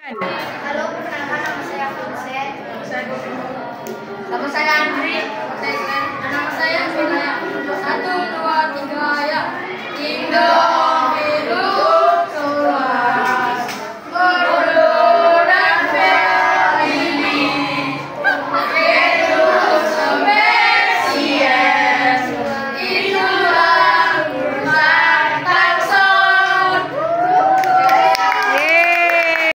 Halo, perkenalkan nama saya Vincent. Nama saya Andri. Nama saya Glenn. Nama saya Vina.